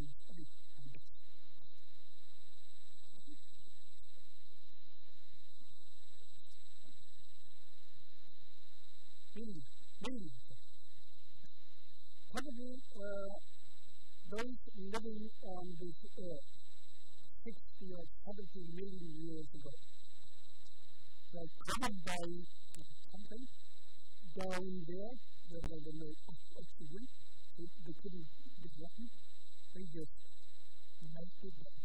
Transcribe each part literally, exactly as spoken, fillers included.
use oil and gas. Millions, millions. Probably uh, those living on this earth sixty or seventy million years ago were covered by something down there where there were no oxygen. They, they couldn't be walking. They just melted them.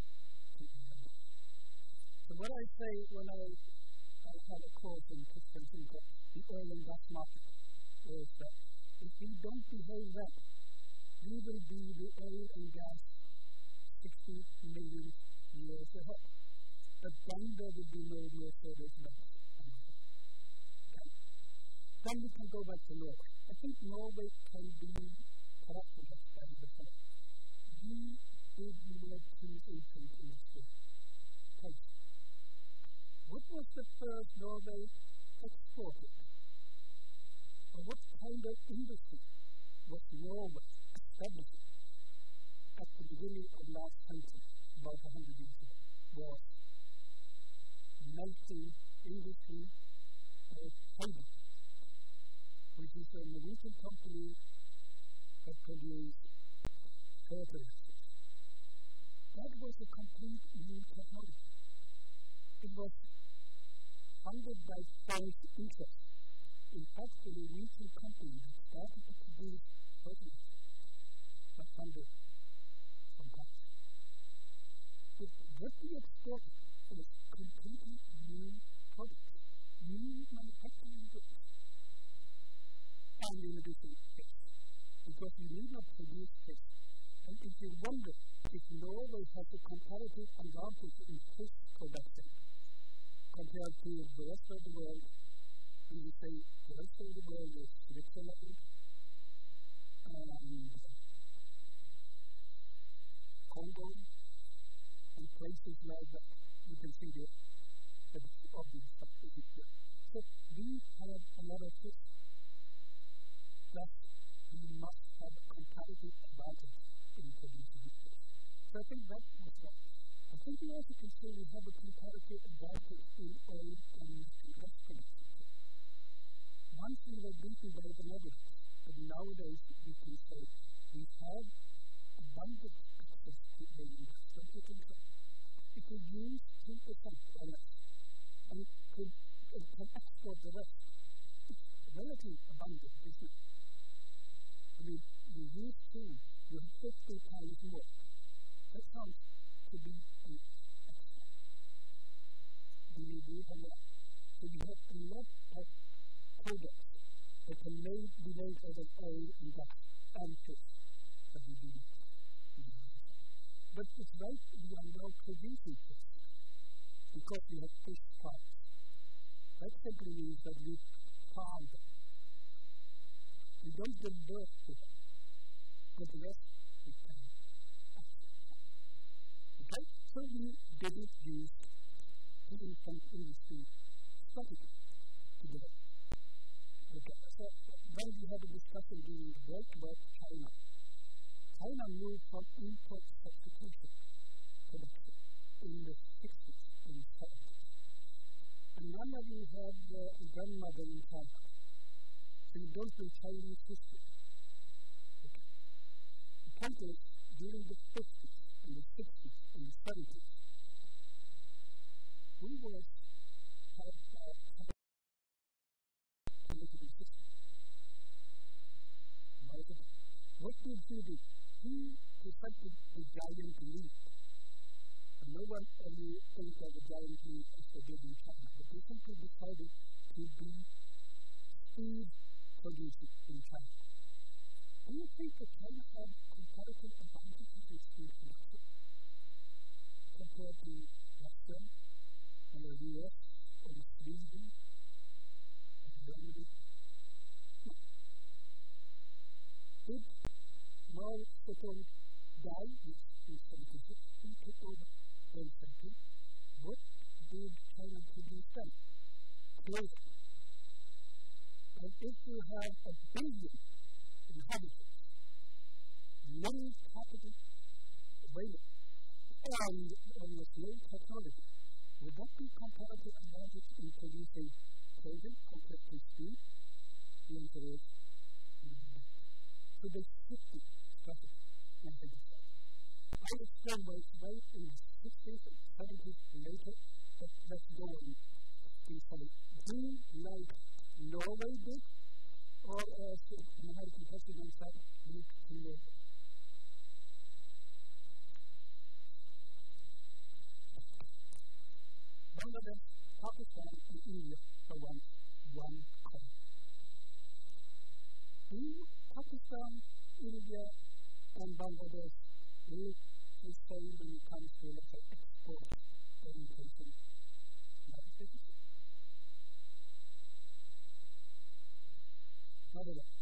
So what I say when I, I have a course in Christian the oil and gas market is that if we don't behave well, we will be the oil and gas sixty million years ahead. But then there will be no real service left. Okay. Then we can go back to Norway. I think Norway can be corrected by the fact we did not choose ancient industry. Okay. What was the first Norway exported? Or what kind of industry was Norway establishing at the beginning of last century, about a hundred years ago? Was melting industry of Hydro, which is a Norwegian company that produced fertilizers. That was a complete new technology. It was funded by French interests. In fact, the Norwegian company that started to produce fertilizers was funded from France. What we exported is completely new products, new manufacturing goods, and in addition, fish, because you need not produce fish. And if you wonder if Norway has a comparative advantage in fish production compared to the rest of the world, and you say the rest of the world is Switzerland and Congo and places like that, you can see the, the obvious stuff that is there. So we have a lot of fish that we must have a comparative advantage in producing fish. So I think that was right. I think we also can say we have a comparative advantage in oil and gas production. Once we were beaten by the Netherlands, but nowadays we can say we have abundant access to the industrial control. If we use two percent or less and could and can export the rest, it's relatively abundant, isn't it? I mean, we use two, we have fifty times more. That sounds to be an export. Do you agree on that? So we have a lot of products that can made, be made out of oil and gas and fish that we do. But it's right we are now producing fish because we have fish farms. That simply means that we farm them. We don't give birth to them, but the rest we can export. Okay? So we didn't use the infant industry strategy to do it. Okay, so then we had a discussion during the break about China. China moved from import substitution production in the sixties and seventies. And none of you have a uh, grandmother in China. So you don't know Chinese history. Okay. The point is, during the fifties and the sixties and the seventies, we were had uh, political system. What did he do? He decided the giant leap. And no one only thinks of the giant leap as they did in China, but they simply decided to be food producers in China. Do you think that China had comparative advantages in food production compared to Russia or the U S or Sweden or Germany? No. Did Mao Zedong die in seventy-six? He took over in seventy. What did China produce then? Clothing. And if you have a billion inhabitants, little capital, training, and on the slow technology, would that be comparative advantage in producing clothing compared to steel? The answer is no. So they shifted strategy and they decided. I explained my way in the sixties and seventies later, but let's go on. We say, do like Norway did, or as an American president said, look to Norway. Bangladesh, Pakistan, and India are once one country. Do Pakistan, India, and Bangladesh look the same when it comes to, let's say, export orientation? Not at all.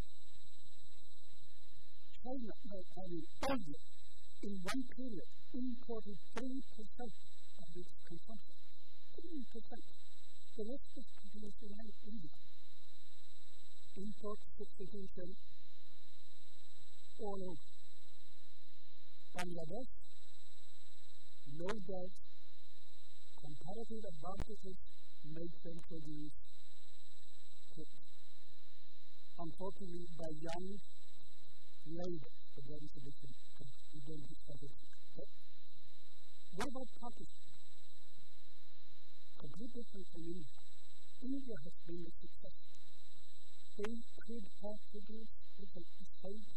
China, no, I mean, India, in one period, imported three percent of its consumption. three percent. The rest is produced in India. Import substitution all over. Bangladesh, no doubt, comparative advantages make them produce goods. Unfortunately, by young labor, so that is a different thing. We don't discuss it. Okay? What about Pakistan? Completely different from India. India has been a success. They could have produced with a state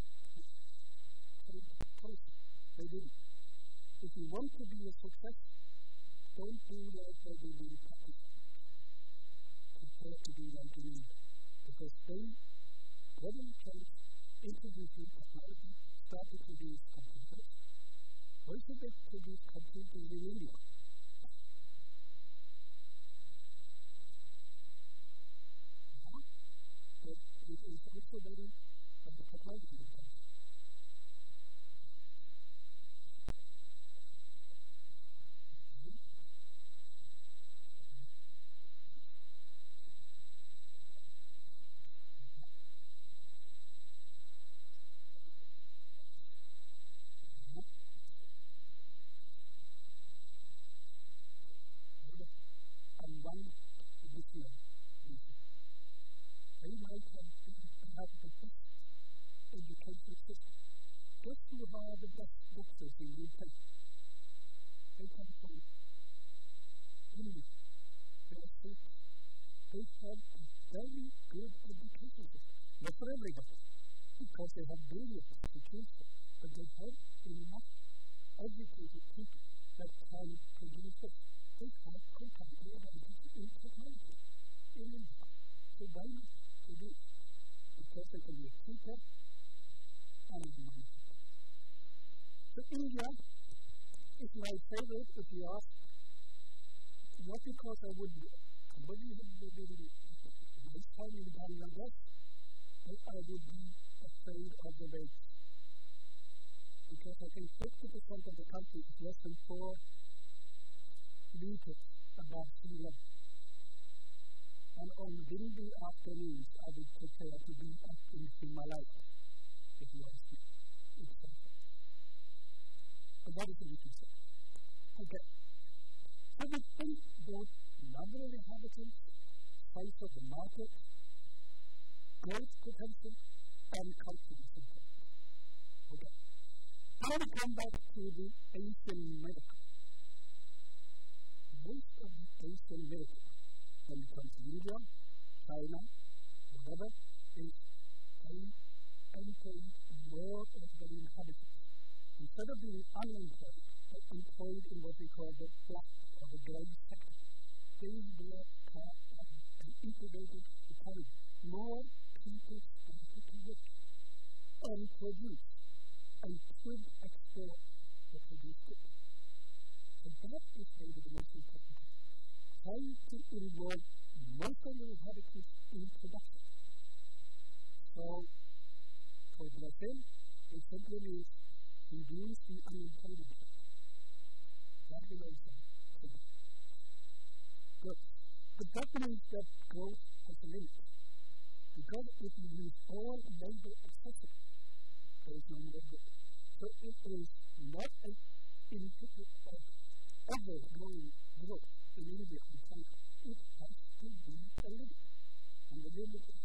policy. They didn't. If you want to be a success, don't do like they did in Pakistan. Prepare to do like in India. Because they gradually changed, introduced new technology, started to produce computers. Why should they produce computers in India? But it is also very of the technology in the country. And one additional reason. They might have, have the best education system. Those who are the best doctors in U K, they come from India. They are Sikhs. They have a very good education system. Not for everybody, because they have billions to choose from, but they have enough educated people that can produce it. They have competitive advantage in technology in India. So why not produce? Because they can be cheaper and money. So India is my favorite if you ask, not because I would, what do you think they would do? This time in Bangladesh, I would be afraid of the rates. Because I think fifty percent of the country is less than four meters above sea level. And on windy afternoons, I would prefer to be up in Himalaya, if you ask me. It's better. But what is the reason? Okay. So we think both number of inhabitants, size of the market, growth potential, and culture is important. Okay. Now we come back to the Asian medical. Most of the Asian medical, when it comes to India, China, whatever, is employing more of the inhabitants. Instead of being unemployed, they're employed in what we call the black or the gray sector. They black and integrated economy. More people started to work and produce and could export the produced goods. So that is maybe the most important thing. Trying to involve most of the inhabitants in production. So, for Brazil, it simply means reduce the unemployment rate. That will also help. Good. But that means that growth has a limit. Because if you use all labor excessively, there is no more good. So it is not a in of ever growing growth in India and China, it has to be a limit. And the limit is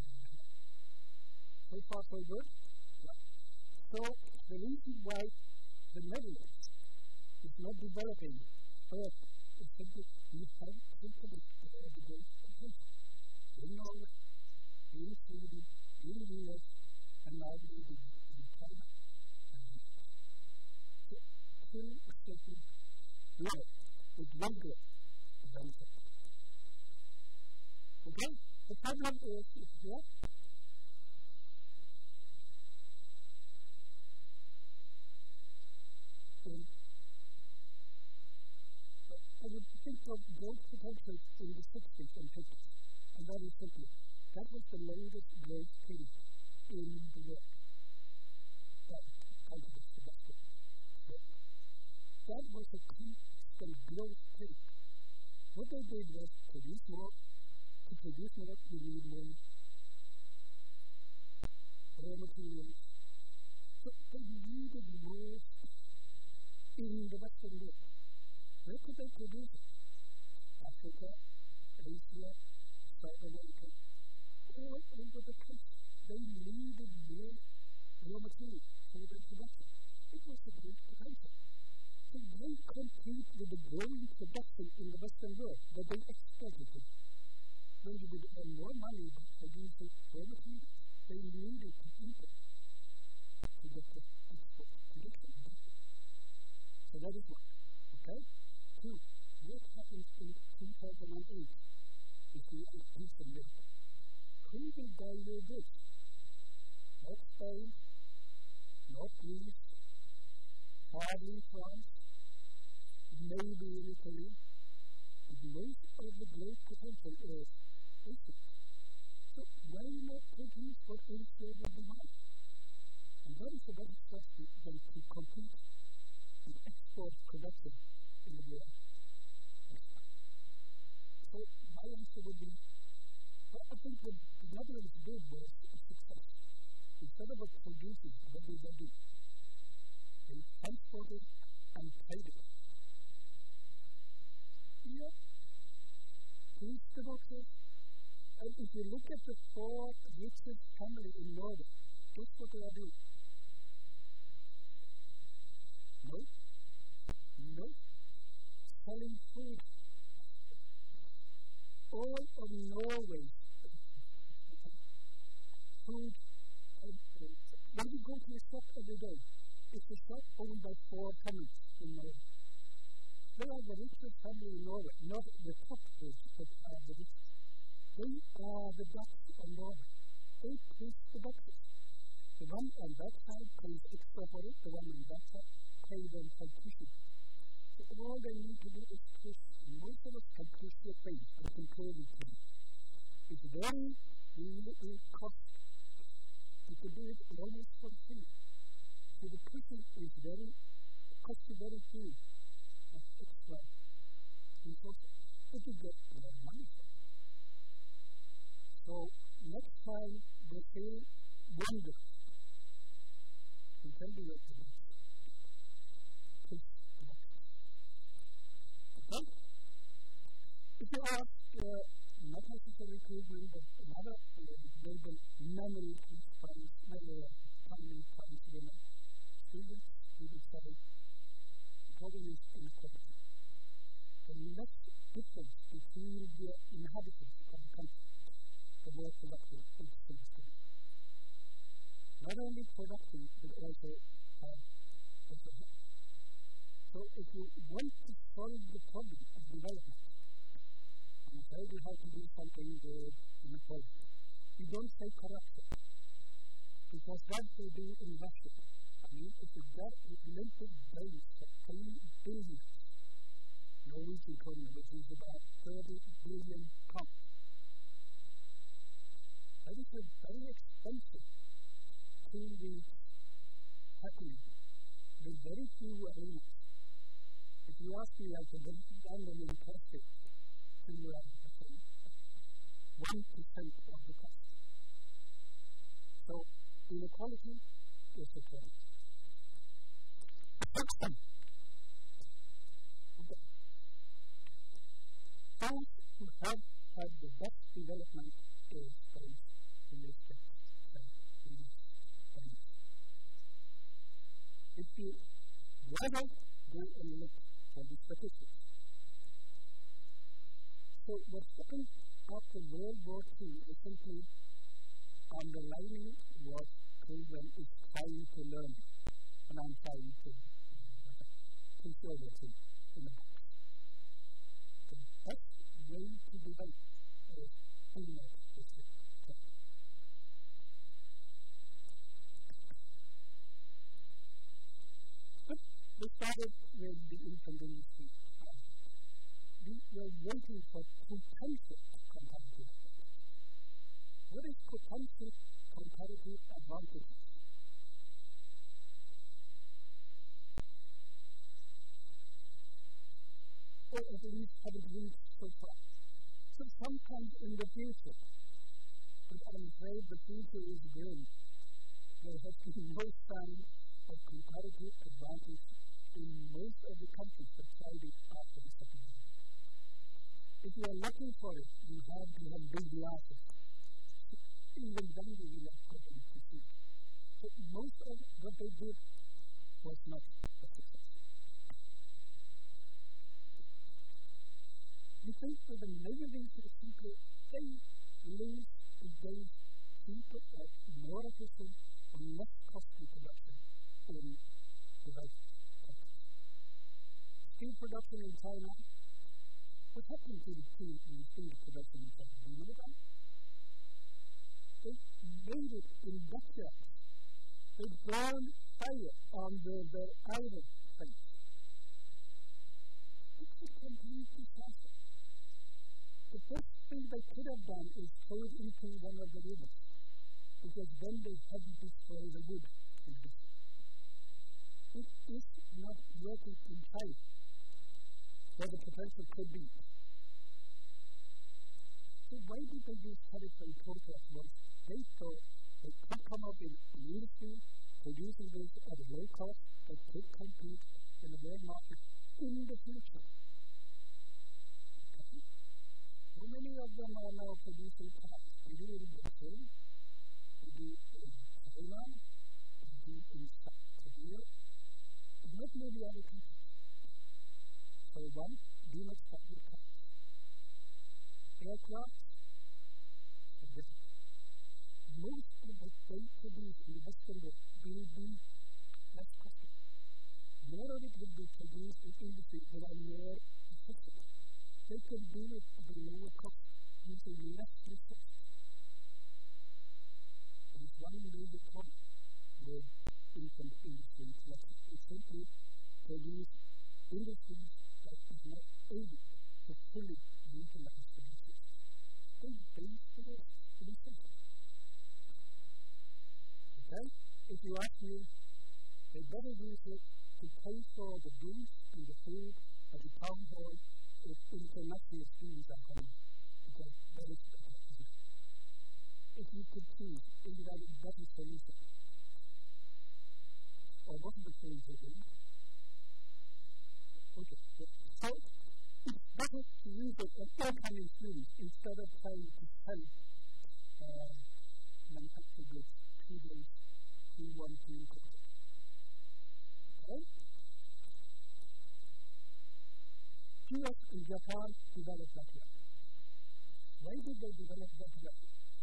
so far so good. Right. So the reason why the Netherlands is not developing further is simply we have to connect with all the great potential in Norway, in Sweden, in the U S, and now in, in China. So, two certain level with one growth eventually. Okay? The problem is if what? And I would think of growth potential in the sixties and fifties. And that is simply, that was the longest growth period in the world. That kind of is the best way. That was a constant growth period. What they did was produce more. To produce more, you need more raw materials. So they needed more in the Western world. Where could they produce it? Africa, Asia, South America, all over the place. They needed more raw materials for their production. It was a great potential. So they compete with the growing production in the Western world that they expected to. When you would earn more money by producing raw materials, they needed to import to get the export production. So that is one. Okay? Two, what happens in two thousand eight if you increase the milk? Who will buy your goods? Not Spain, not Greece, hardly France, maybe in Italy. Most of the growth potential is Asia. So why not produce what Asia will demand? And that is the better strategy than to compete with export production in the world. So my answer would be, well, I think what the Netherlands did was a success. Instead of producing, what did they do? They transported and traded. Yeah. Please the boxes. And if you look at the four richest family in Norway, guess what they are doing? No? No? Selling food. All of Norway's food. And, uh, when you go to a shop every day, it's a shop owned by four families in Norway. They are the richest family in Norway, not the top rich, but are the richest. They are the Dutch of Norway. They push the boxes. The one on that side pays extra for it, the one on that side pays them for pushing. So all they need to do is push. Most of us can push the train, and control the train. It's very, very cost. You can do it almost for free. So the pushing is very, costs you very few. Extra resources, but you get more money for it. So next time they say wonder, you can do it to this. Okay? If you ask, uh, not necessarily Google, but another uh, global memory response, memory timing times women, students, students say, problem is inequality. The less difference between the inhabitants of the country, the more productive each thing is. Not only productive, but also uh, so if you want to solve the problem of development, and say you have to do something with inequality, you don't say corruption, because that will do in Russia. I mean, if you get a limited base of ten billion Norwegian kroner, which is about thirty billion pounds, that is a very expensive two weeks happening with very few arenas. If you ask me, I can run them in plastic to one percent of the cost. So, inequality is a problem. those who have had the best development is based on respect and peace. If you rather go and look for the statistics. So what happened after World War Two is simply underlining what children is trying to learn, and I'm trying to control it in the book. The best way to develop is female history. We started with the infant industry. We were waiting for potential competitive advantage. What is potential competitive advantage? Or at least have it reached so far. So sometimes in the future, but I'm afraid the future is grim, there has been no sign of competitive advantage in most of the countries that tried it after the Second World War. If you are looking for it, you have to have big glasses. Even then you will not be able to see. So most of what they did was not a success. You think that the negative is simply they lose the days people of more efficient or less costly production in developed countries. Steel production in China. What happened to the steel in the steel production in China? Do you know that? They made it in backyards. They burned fire on the, the iron plates. It's a complete disaster. The best thing they could have done is throw it into one of the rivers, because then they hadn't destroyed the wood in the sea. It is not working in China, where the potential could be. So why did they use tariffs and quotas? Was they thought they could come up in an industry producing this at a low cost that could compete in the world market in the future. Okay. So many of them are now producing cars. They do it in Brazil, they do it in Thailand, they do it in South Korea, but not many other countries. So one, do not stop your cars. Aircraft are different. Most of what they produce in the Western world will be less costly. More of it will be produced in industries that are more effective. They can do it at a lower cost using less resources. There is one major problem with infant industry selection. It simply produces industries that is not able to fully utilize the resources. They base the world to be simple. Okay? If you ask me, they better use it to pay for the drinks and the food at the town hall if international students are coming, because that is the best. If you could choose, is that a better solution? Or what is the solution? Okay, so it's better to use it as incoming students instead of trying to sell uh, manufactured goods two days, two one, two quarter. Okay? U S and Japan developed that way. Why did they develop that way?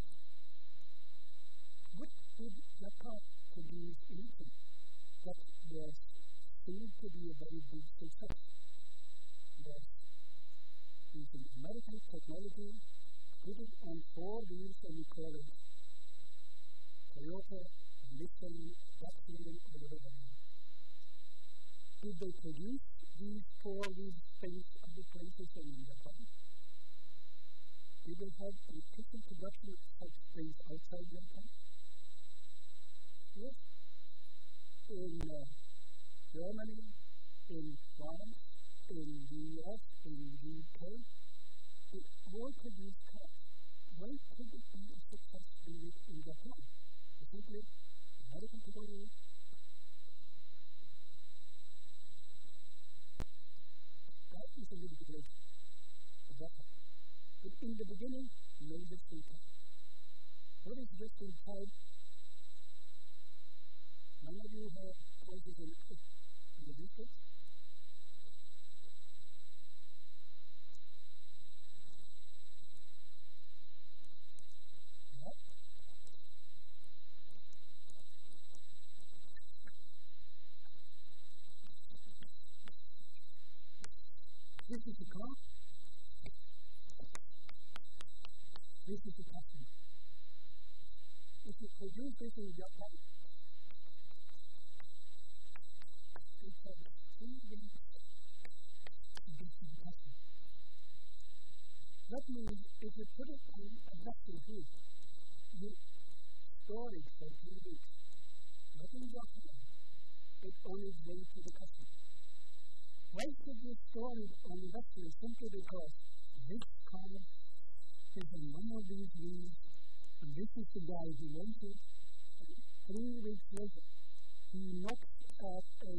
What did Japan produce in Italy that was seemed to be a very big success? Was using American technology, put it on four wheels, and we call it Toyota, Nissan, Datsun, or whatever. Did they produce these four wheel things at the places in Japan? Did they have efficient production of such things outside Japan? Yes. In uh, Germany, in France, in the U S, in the U K, it all produced cars. Why could it be a success in Japan? Simply, American technology. That is a little bit later. in the beginning, no just-in-time. What is just-in-time? None of you have courses in, in the research? What? This is the car. This is the customer. If you produce this in Japan, it has three ways to get to the customer. That means if you put it in a plastic group, you store it for three weeks. Not in Japan, it's on its way to the customer. Why should you store it on the vessel? Simply because this car is in one of these wheels, and this is the guy who wants it. And three weeks later, he knocks at a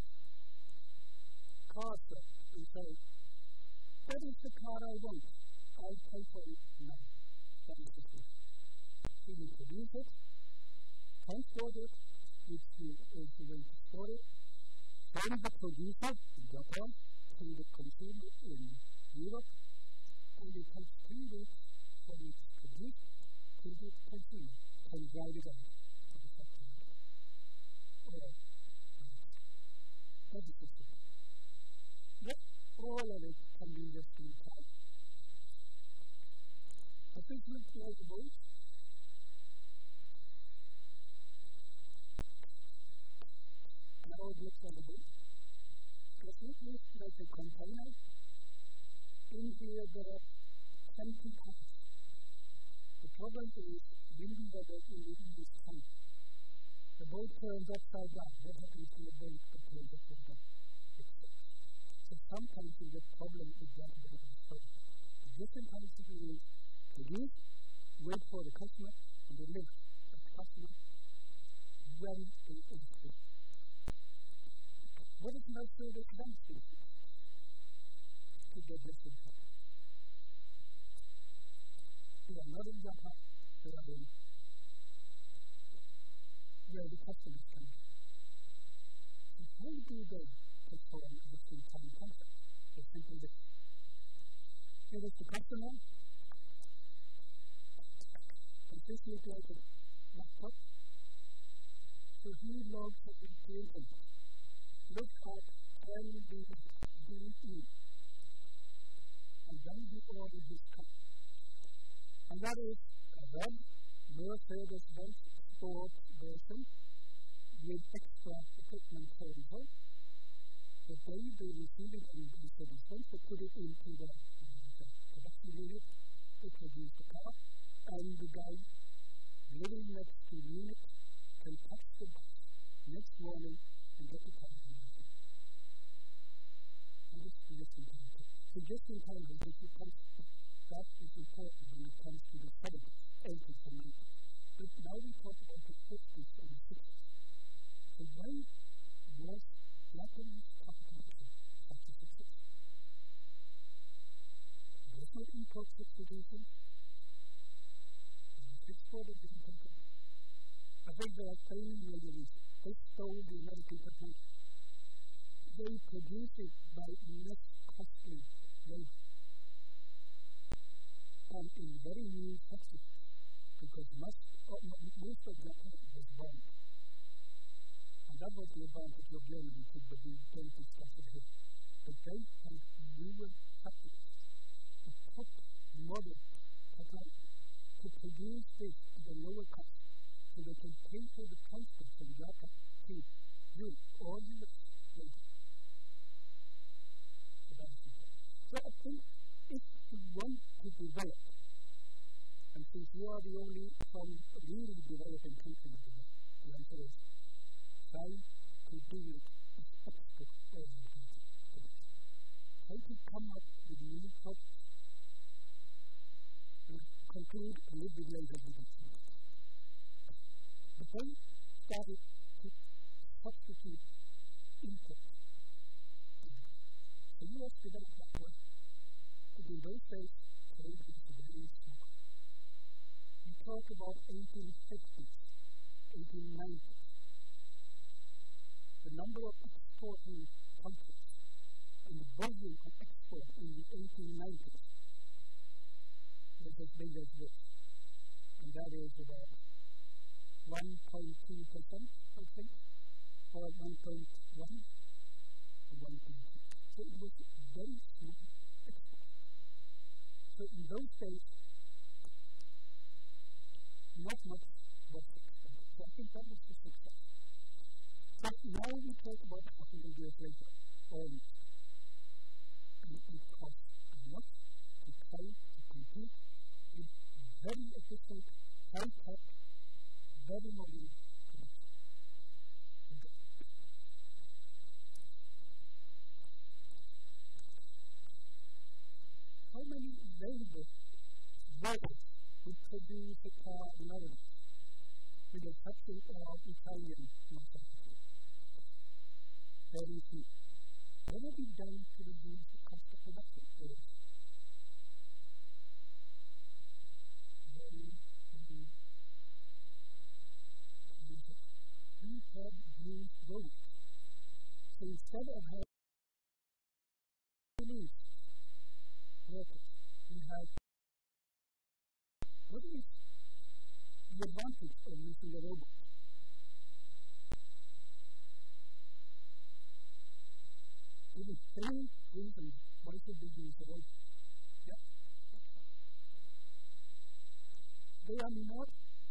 car shop and says, "That is the car I want. I'll pay for it now." That is the truth. He will produce it, transport it, which is the way to store it, from the producer in Japan to the consumer in Europe, and it takes three weeks from its produced to the consumer and drive it out to the factory. Or, that is the truth. But all of it can be just in time. I think it looks like a boat. Now it looks like a boat. Does it look like a container? In here there are twenty cars. The problem is windy weather in the English Channel. The boat turns upside down. What happens to the boat that turns upside down? So sometimes you get problem with that kind of stuff. The different kinds of things produce, wait for the customer, and deliver to the customer when they execute. What is most of the expenses to get this in? They are not in Japan, they are in where the customers come from. So how do they perform the full-time contract? It's simply this. Here is the customer. And this looks like a laptop. So he logs into the internet. Look at N B D E. And then he orders his car. And that is a red Mercedes-Benz Sport version with extra equipment for the house. The day they receive it in Mercedes-Benz, they put it into the production unit, they produce the car, and the guy living next to Munich can catch the bus next morning and get the car. And this is just in time. So just in time, when this comes, that is important when it comes to the seventies, eighties, and nineties. But now we talk about the fifties and the sixties. So when was Japanese car production such a success? There was no import substitution. It was exported in Japan. I think there are ten million. They stole the American technology. They produce it by less costly labor. And in very new factories, because most of, most of Japan was bombed. And that was the advantage of Germany to the don't discuss it here. But they had newer factories, the top modern technology, to produce this at a lower cost, so they can pay for the transport from Japan to Europe or U S later. So that's it. So I think if you want to develop, and since you are the only from really developing country, the answer is try to do it as expert as you can. Try to come up with new products and conclude a little bit later with it. But then started to substitute import. The U S developed that way. In those days, today it is very small. We talk about eighteen fifties, eighteen nineties. The number of exporting countries and the volume of export in the eighteen nineties was as big as this. And that is about one point two percent, I think, or one point one or one point two. So it was very small export. So in those days, not much was exported. So I think that was the success. So now we talk about one hundred years later, almost. And it costs a lot to pay, to compete with very efficient, high-tech, very modern production. Okay. How many available workers would produce a car nowadays with a touching of Italian nationality? Very few. What have we done to reduce the cost of production? Very, very, very we have used roads. So instead of having police workers, we have what is the advantage of using a robot? It is three reasons why should we use a robot. Yeah. They are not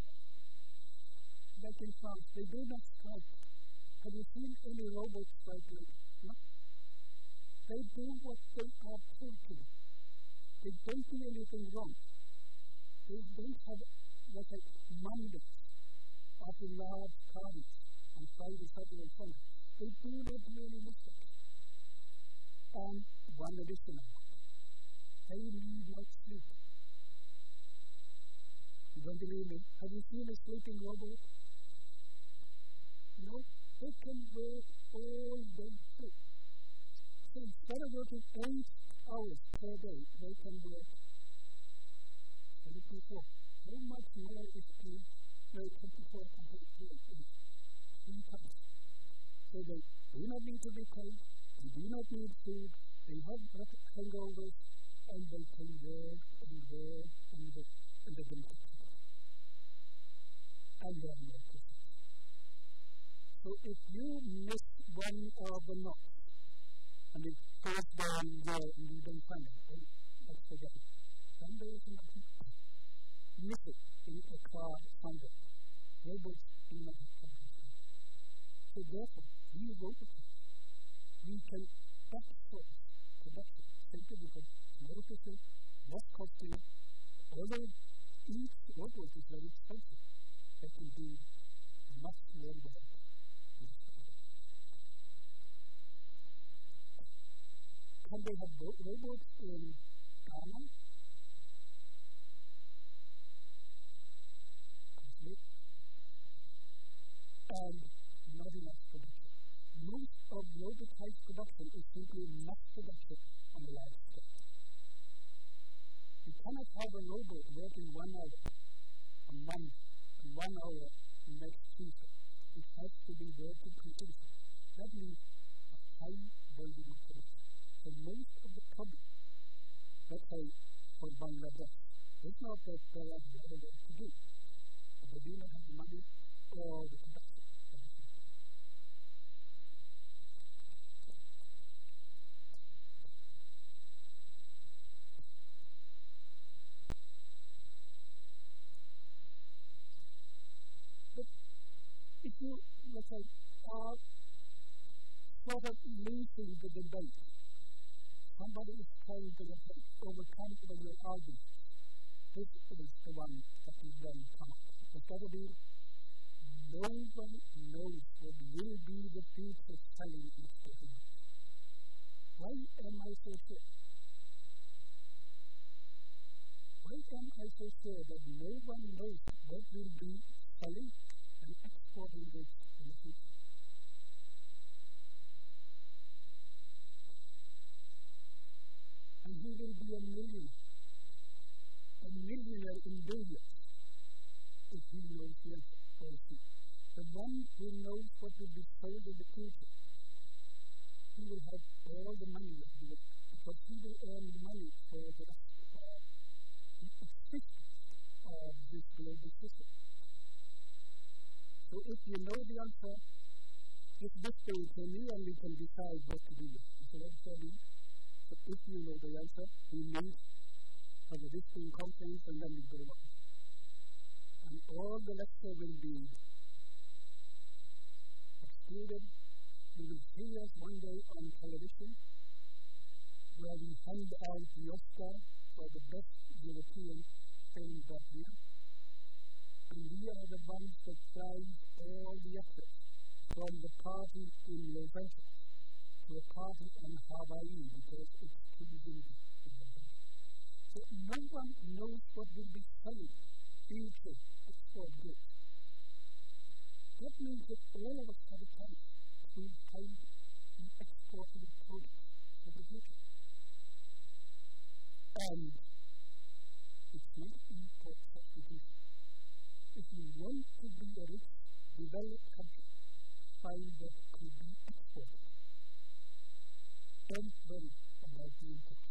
like in France, they do not strike. Have you seen any robots striking? No. They do what they are told to do. They don't do anything wrong. They don't have what a mandate of a large carnage on Friday, Saturday, and Sunday. They do not do any mistakes. And one additional point. They need not sleep. You don't believe me? Have you seen a sleeping robot? No, they can work all day through. So instead of working eight hours per day, they can work twenty-four. How much more is paid? No, twenty-four compared to eight. Three times. So they do not need to be paid, they do not need food, they have not hangovers, and they can work and work and work, and they can work. And they are more efficient. So if you miss one of the knots, and it goes down there and you don't find it, then let's forget it. Then there is nothing. Miss it in a car somewhere. Robots do not have company. So therefore, we robotize. We can outsource production simply because it's more efficient, less costly, although each robot is very expensive. They can do much more work. Can they have robots in Ghana? And not enough production. Most of robotized production is simply mass production on a large scale. You cannot have a robot working one hour on Monday and one hour next Tuesday. It has to be working continuously. That means a high volume of production. So most of the problem, let's say for Bangladesh, it's not that they have a lot of work to do, but they do not have the money or the production. But if you, let's say, are sort of losing the debate, somebody is trying to overcome your argument. This is the one that you then come up with. It's got to be, no one knows what will be the future selling in this world. Why am I so sure? Why am I so sure that no one knows what will be selling and exporting goods in the future? And who will be a millionaire? A is the answer. Or she. The one who knows what will be sold in the future, he will have all the money of the world, because he will earn the money for the rest of the existence of this global system. So if you know the answer, it's this thing for me and we can decide what to do with it. So what does that mean? So if you know the answer, we meet at a distinct conference and then we go on. And all the lecture will be excluded. We will see us one day on television where we hand out the Oscar for the best European film that year. And we are the ones that drive all the efforts from the party in Los Angeles to a party in Hawaii because it's too windy in Los Angeles. So no one knows what will be selling future export goods. That means that all of us have a chance to find the exported products for the future. And it's not import substitution. If you want to be a rich, developed country, find what could be exported. Don't worry about the import.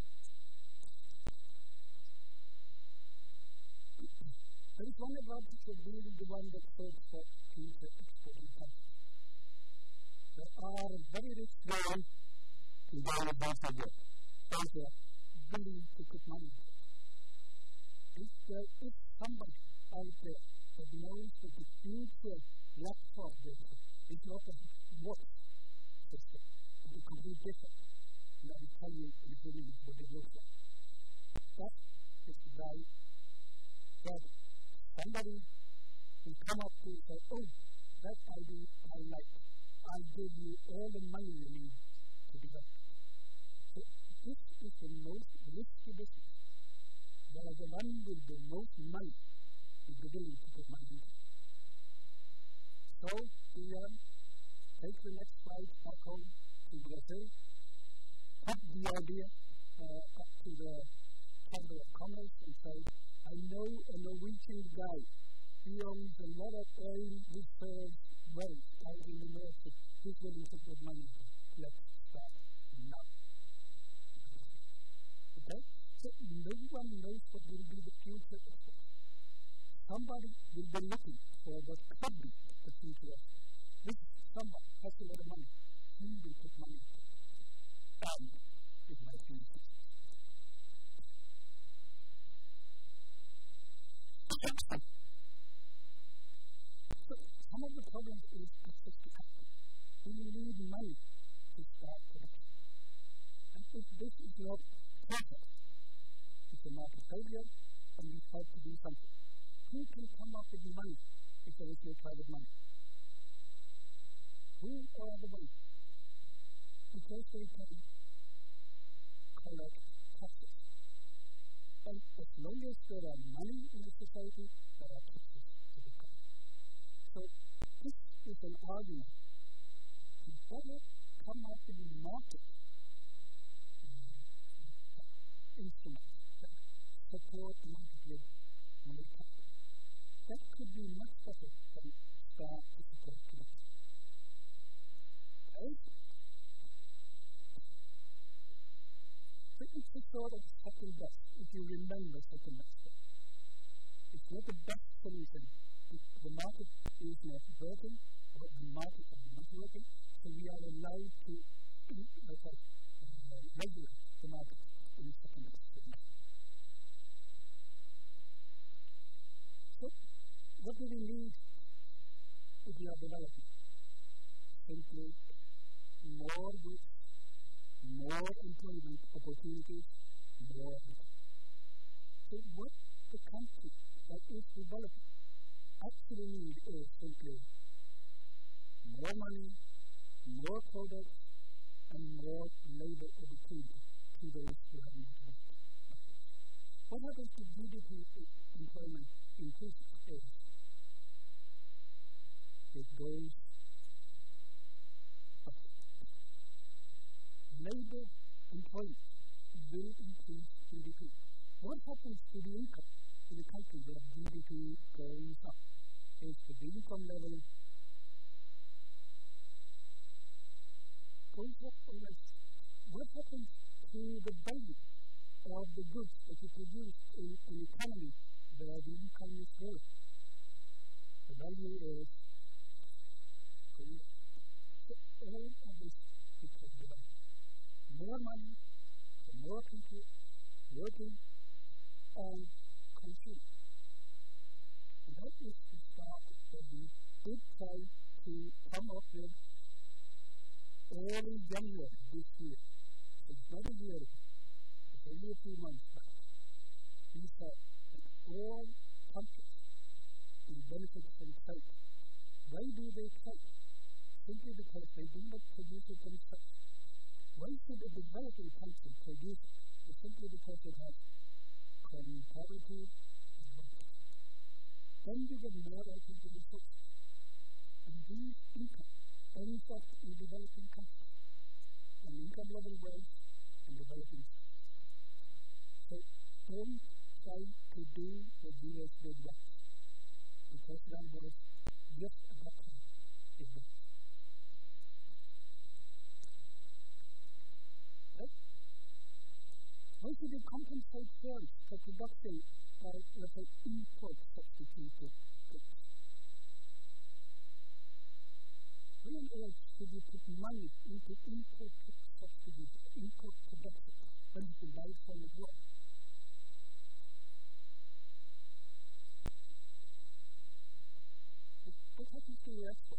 There is one advantage of being the one that serves for future exporting countries. There are very rich men who buy a bunch of work. Those who are willing to put money into it. If there is somebody out there that knows that the future laptop business is not a work system, it is completely different. And I will tell you in a few minutes what it looks like. That is the guy that somebody will come up to and say, oh, that idea I like. I'll give you all the money you need to develop it. So this is the most risky business. Where the one with the most money is the willing to put money into it. So, we uh, take the next flight back home to Brazil, put the idea uh, up to the Chamber of Commerce and say, I know a Norwegian guy. He owns a lot of oil reserve wells out in the north. He's willing to put money into it. Let's start now. Okay? So no one knows what will be the future of it. Somebody will be looking for what could be the future of it. This someone has a lot of money. He will put money into it. And it might be easy. So some of the problems is access to capital. We need money to start production. And if this is not perfect, it's a market failure, and we have to do something. Who can come up with the money if there is no private money? Who are the ones? Because they can collect taxes. And as long as there are money in the society, there are taxes to be paid. So this is an argument to better come up with a market instrument that support market with capital. That could be much better than start to support production. Okay? So it's a sort of second best, if you remember second best. It's not the best solution. If the market is not working, or the market is not working, so we are allowed to uh, regulate the market in the second best solution. So, what do we need if we are developing? Simply more goods, more employment opportunities, more goods. So what the country that is developing actually need is simply more money, more products, and more labor opportunity to those who have not worked. What happens to G D P if employment increases? Is it goes up. Labor employment will increase G D P. What happens to the income in a country where G D P goes up? always, what happens to the value of the goods that you produce in an economy where the income is low? The value is so all of this because of the more money for more people working and consuming. And that is the start that we did try to come up with early January this year. It's not a year ago. It's only a few months back. We said that all countries will benefit from trade. Why do they trade? Simply because they do not produce it themselves. Why should a developing country produce it? It's simply because it has comparative advantage. Then you get more out of the resources. And these income ends up in developing countries. And income level growth and developing countries. So don't try to do what U S did once. Because that was just at that time it was. Right? Why should you compensate firms for production by, let's say, import substituted goods? Why on earth should you put money into import substitutes, import production, when you can buy it from abroad? What happens to your export?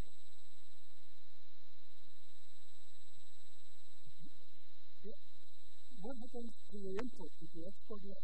Yeah. What happens to your import if you export less?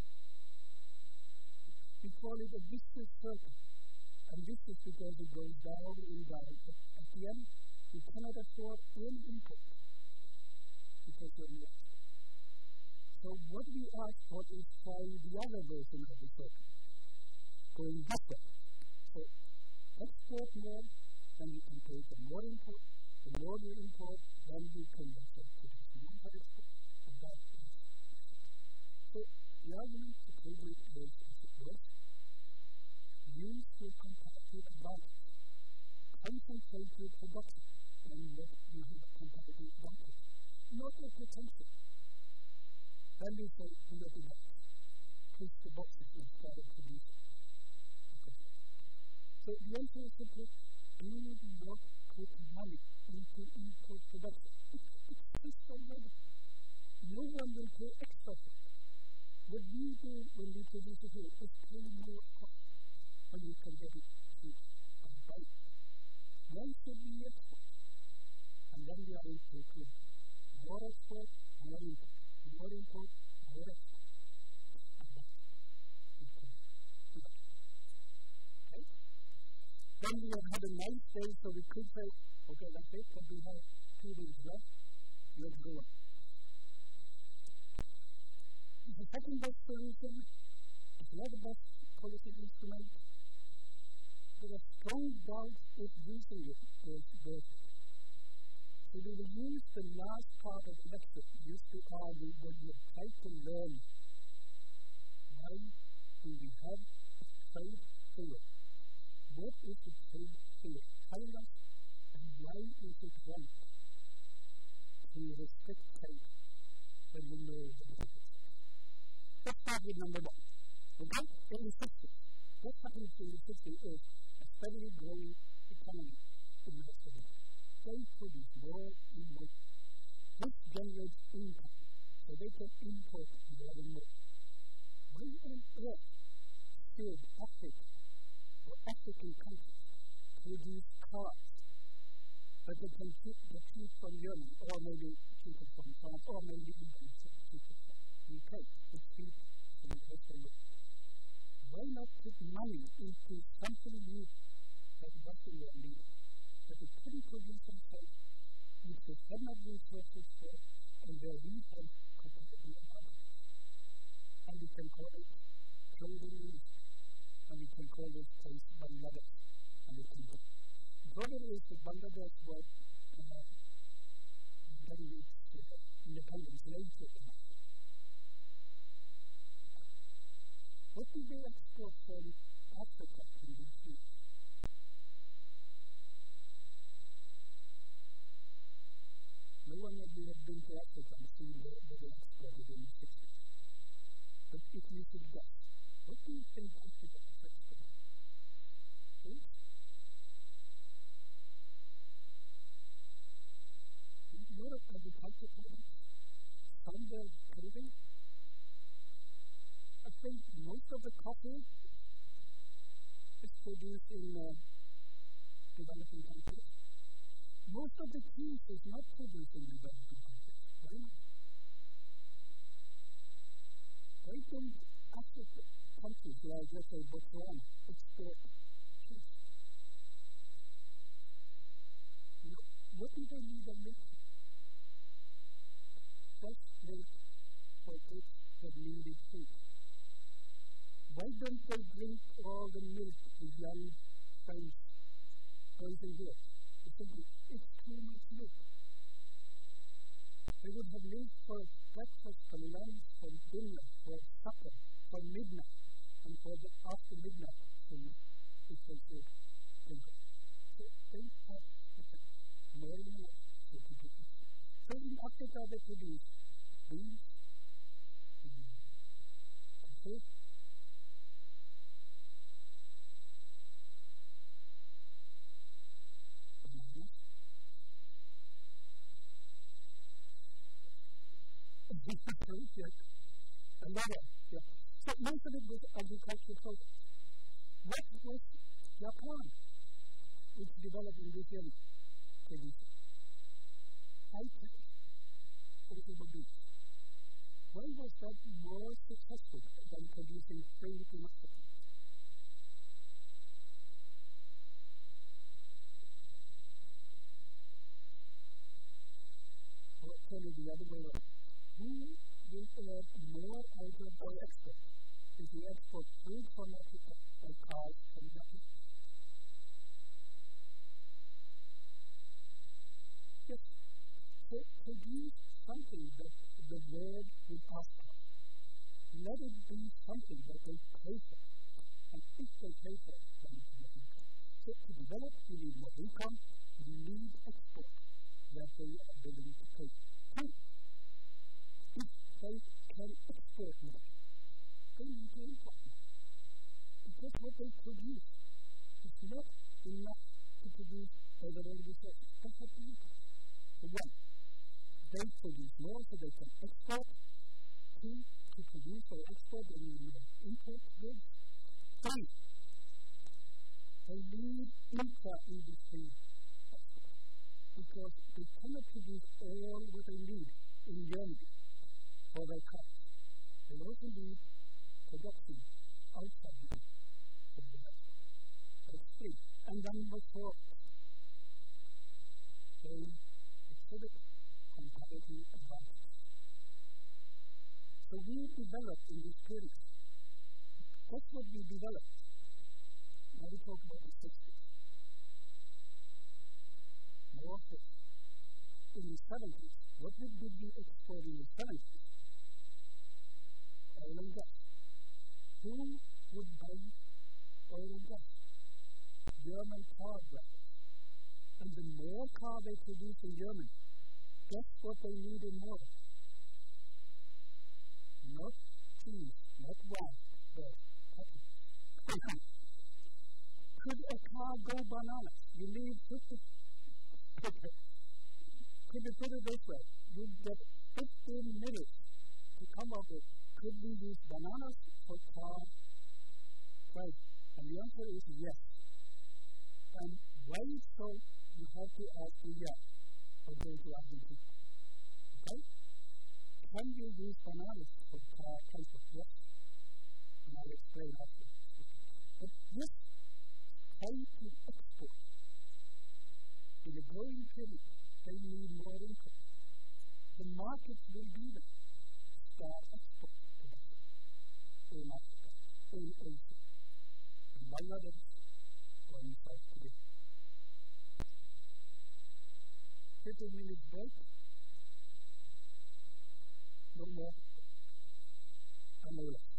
We call it a vicious circle. And this is because it goes down and down. At the end, you cannot afford any import because you're less. So what we ask for is find the other version of the circle, going backward. So export more, then you can pay for more import. The more you import, then you can also produce more for export. And that is so the argument to trade with is as it was, use your comparative advantage. Concentrate your production on what you have a comparative advantage. Not your potential. Then you say, do not do that. Push the boxes instead of producing. Okay. So the answer is simply, do not put money into import production. It exists already. No one will pay extra for it. What we do when we produce it here is pay more cost when you can get it cheap and buy it. Why should we export? And then we are into more export, more import. More import, more export. And that is good. Okay? Then we have had a nice day, so we could say, okay, that's it, but we have two days left. Let's go on. The second best solution is not the best policy instrument. There are strong doubts if using it is worth it. So we will use the last part of the lecture used to argue when we try to learn why do we have a trade fair. What is the trade fair? Tell us, and why is it right to restrict trade when we know that it is? Let's start with number one. Okay? In the system. What happens in the system is a steadily growing economy in the rest of the world. They produce more and more, which generates income, so they can import more and more. Why on earth should Africa or African countries produce cars that they can keep the cheap from Germany, or maybe cheaper from France, or maybe even cheaper from U K, which cheap from the rest of the world? Why not put money into something new that Western world needs? That they couldn't produce themselves, which they had not resources for, and where we have competitive advantages. And we can call it trading industry, and we can call this place Bangladesh, and we can go. The problem is that Bangladesh was uh, getting its uh, independence later than Africa. What do they export from Africa in these years? No one knows. to Africa and see the the exploited in the sixties. But if you should guess, what do you think Africa was exporting? Food? More of agriculture products? Some were clothing? I think most of the coffee is produced in uh, developing countries. Most of the cheese is not produced in developing countries. Why not? Why don't African countries like, let's say, Botswana export cheese? You know, what do they need a milk? Fresh milk for kids that needed food. Why don't they drink all the milk the young French boys and girls? It's too much milk. They would have milk for breakfast, for lunch, for dinner, for supper, for midnight, and for the after midnight food, if they should drink it. So they have more and more to produce. So in Africa they produce beans, and food, yes, another, yeah. So most of it was agricultural products. What was Japan, which developed in this area, producing? High-tech automobiles. Why was that more successful than producing freight in Africa? Or turn it the other way around. Who will add more out of our export? If we export food from Africa or cars from Japan? Yes. So produce something that the world will ask for. Let it be something that they pay for. And if they pay for it, then it's more income. So to develop, you need more income, you need export that they are willing to pay for. If they can export more, they need to import more. Because what they produce is not enough to produce overall resources. That's what they need. So one, they produce more so they can export. Two, to produce or export, they need more import goods. Three, they need intra-industry export. Because they cannot produce all what they need in Germany for their cars. They also need production outside the for the export. That's three. And then number four, they exhibit competitive advantage. So we developed in this period. That's what we developed. Now we talk about the sixties. More fish. In the seventies, what did we export in the seventies? Oil and gas. Who would buy oil and gas? German car drivers. And the more car they produce in Germany, guess what they need in more? Not cheese, not wine, but coffee. Could a car go bananas? You need fifty. Okay. Could you put it this way? You get fifteen minutes to come up with, could we use bananas for car driving? And the answer is yes. And why so? You have to ask the yes or go to Argentina. Okay? Can you use bananas for car transport? Yes. And I'll explain after. But this trying to export in a growing period, they need more income. The markets will be there. Start export production in Africa, in Asia, in Bangladesh, or in South Korea. fifteen minutes break. No more. I'm